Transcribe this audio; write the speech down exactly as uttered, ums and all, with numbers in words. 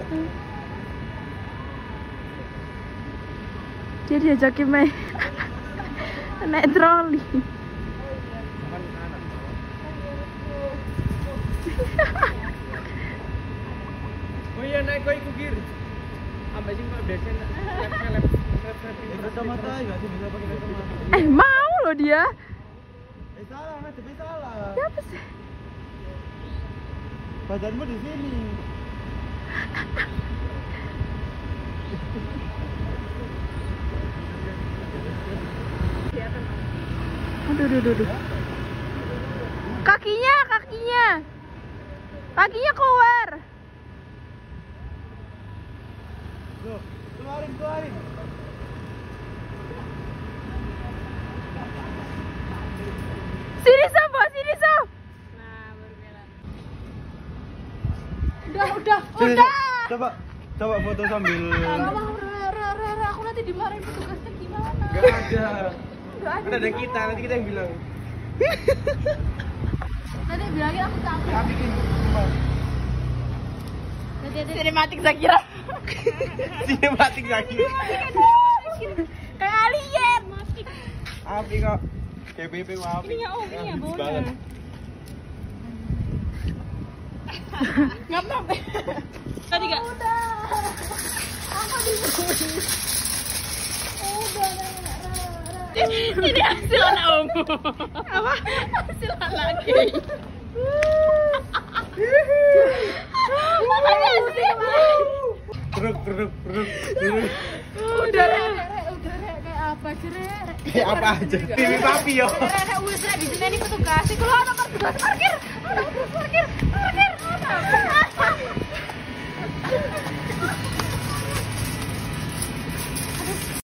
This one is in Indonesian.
Dia diajakin main naik troli. Oh iya naik kok ikut kiri. Ambek sing Pak Desen lep-lep. Kacamata enggak sih bisa pakai kacamata. Eh mau loh dia. Eh salah, Mas, tapi salah. Siapa sih? Badanmu di sini. Aduh, aduh, aduh, aduh. Kakinya, kakinya. Kakinya keluar. Loh, keluarin, keluarin. Sini sob, sini sob. Nah, baru jalan. Udah, udah, Sini, udah. Coba, coba foto sambil. Enggak mau, re, re, re, re. Aku nanti dimarahin petugasnya gimana? Enggak ada. Enggak ada. Kan ada kita, nanti kita yang bilang. Nanti bilangin aku capek. Ya bikin. Nanti nanti sinematik Zakira. Sinematik lagi. Kayak alien. Api kok. K B P kok api. Ininya oh, ininya Habis baunya. banget. Ngap-ngap. Tadi enggak? Udah. Apa dibully? Udah, re, re, re. Ini hasil anak ungu. Apa? Hasil anak lagi. Makanya hasil. Truk, truk, truk, truk. Udah, re, re, re. Udah, re. Kayak apa sih, re? Re. Kayak apa aja? Ini papi yo. Re, re, wis re. Di sini ini petugas. Kalau ada petugas parkir. Ada petugas parkir. Parkir. Parkir.